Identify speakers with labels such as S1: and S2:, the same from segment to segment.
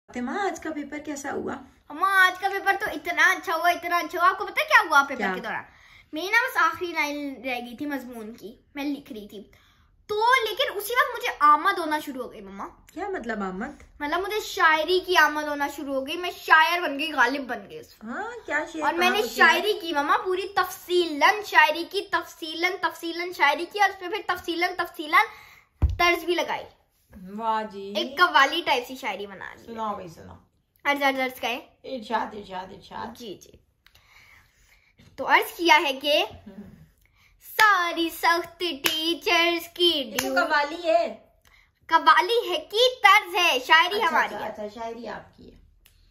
S1: फातिमा, आज का पेपर कैसा हुआ?
S2: अम्मा आज का पेपर तो इतना अच्छा हुआ, इतना अच्छा हुआ। आपको पता है क्या हुआ पेपर के दौरान? मेरी ना बस आखिरी लाइन रह गई थी मजमून की, मैं लिख रही थी तो, लेकिन उसी वक्त मुझे आमद होना शुरू हो गई। मम्मा
S1: क्या मतलब आमद?
S2: मतलब मुझे शायरी की आमद होना शुरू हो गई, मैं शायर बन गई, गालिब बन गई।
S1: हाँ, क्या शेर?
S2: और मैंने शायरी की मम्मा, पूरी तफसीलन शायरी की, तफसीलन शायरी की, और उसमें फिर तफसीलन तर्ज भी लगाई।
S1: वाह जी,
S2: एक कव्वाली टाइप सी शायरी बना ली।
S1: सुनाओ भाई सुनाओ।
S2: अर्ज का है।
S1: इरशाद इरशाद इरशाद।
S2: जी। तो अर्ज किया है कि सारी सख्त टीचर्स की
S1: कव्वाली है,
S2: कव्वाली है की तर्ज है, शायरी हमारी है।
S1: अच्छा, शायरी आपकी है।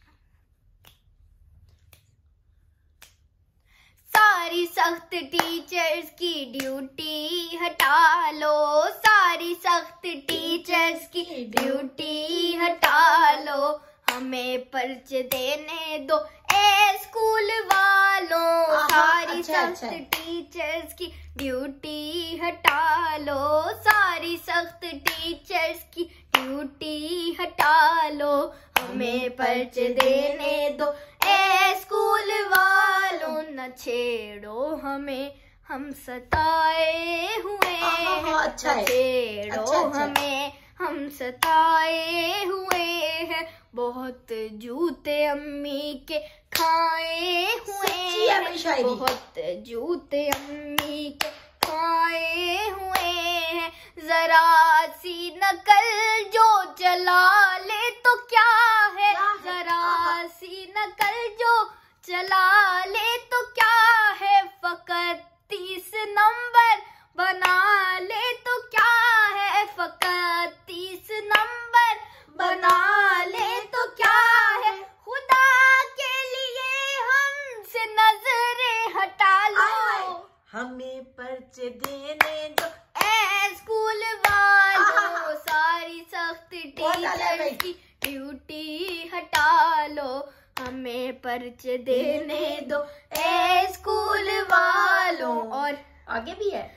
S2: सारी सख्त टीचर्स की ड्यूटी हटा लो, सारी सख्त टीचर्स की ड्यूटी हटा लो, हमें पर्चे देने दो ए स्कूल वालों। सारी सख्त टीचर्स की ड्यूटी हटा लो, सारी सख्त टीचर्स की ड्यूटी हटा लो, हमें पर्चे देने दो ए स्कूल वालों। न छेड़ो हमें, हम सताए हुए हैं, छेड़ो हमें, हम सताए हुए हैं, बहुत जूते अम्मी के खाए हुए हैं, बहुत जूते अम्मी के खाए हुए हैं, जरा सी नकल जो चला ले तो क्या है, जरा सी नकल जो चला ले तो क्या है, फकत 30 नंबर बना ले तो क्या है, फकत 30 नंबर बना ले तो क्या है, खुदा के लिए हमसे नजरें हटा लो,
S1: हमें पर्चे देने दो
S2: ए स्कूल वालों। सारी सख्त टीचर की ड्यूटी हटा लो, हमें पर्चे देने दो ए स्कूल वालों। और
S1: आगे भी है,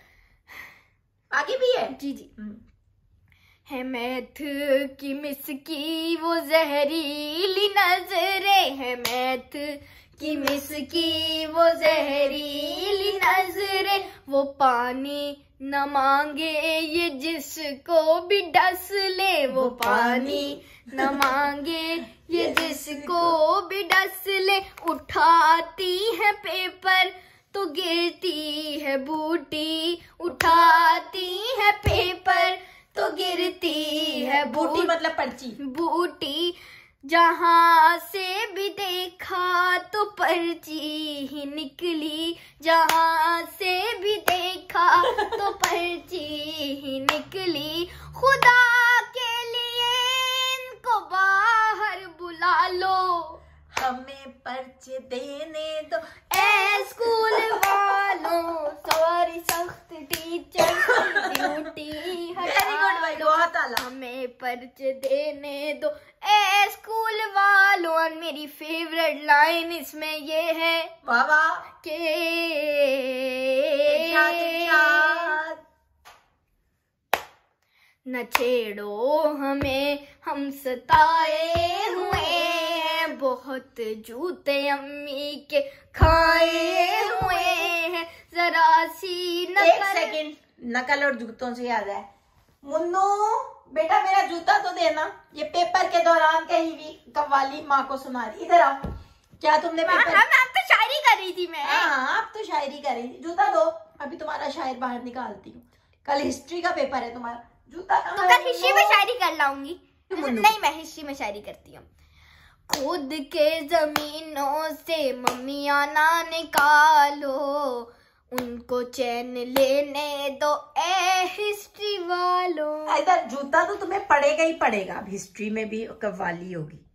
S1: आगे भी है।
S2: जी है मैथ की मिस की वो जहरीली नजरें, है मैथ की मिस की वो जहरीली नजरें, वो पानी न मांगे ये जिसको भी डस ले, वो पानी न मांगे ये जिसको भी डस ले, उठाती है पेपर तो गिरती है बूटी, उठाती है पेपर तो गिरती है
S1: बूटी, मतलब पर्ची,
S2: बूटी, जहाँ से भी देखा तो पर्ची ही निकली, जहाँ से भी देखा तो पर्ची ही निकली, खुदा के लिए इनको बाहर बुला लो,
S1: हमें पर्चे देने दो
S2: ए स्कूल वालों। सॉरी सख्त टीचर ड्यूटी हटा लो, हमें पर्चे देने दो ए स्कूल वालों। और मेरी फेवरेट लाइन इसमें ये है,
S1: बाबा
S2: के न छेड़ो हमें, हम सताए हुए हैं, बहुत जूते अम्मी के खाए हुए हैं, जरा सी नकल।
S1: एक सेकंड, नकल और जूतों से याद है, मुन्नू बेटा मेरा जूता तो देना। ये पेपर के दौरान कहीं भी कव्वाली माँ को सुना रही, इधर आओ। क्या तुमने पेपर?
S2: अब तो शायरी कर रही थी मैं।
S1: हाँ, अब तो शायरी कर रही थी। जूता दो, अभी तुम्हारा शायर बाहर निकालती हूँ। कल हिस्ट्री का पेपर है तुम्हारा, जूता
S2: तो कल हिस्ट्री में शायरी कर लाऊंगी। नहीं, मैं हिस्ट्री में शायरी करती हूँ। खुद के जमीनों से मम्मियाँ ना निकालो, उनको चैन लेने दो ए हिस्ट्री वालों।
S1: इधर जूता तो तुम्हें पड़ेगा ही पड़ेगा, अब हिस्ट्री में भी कव्वाली होगी।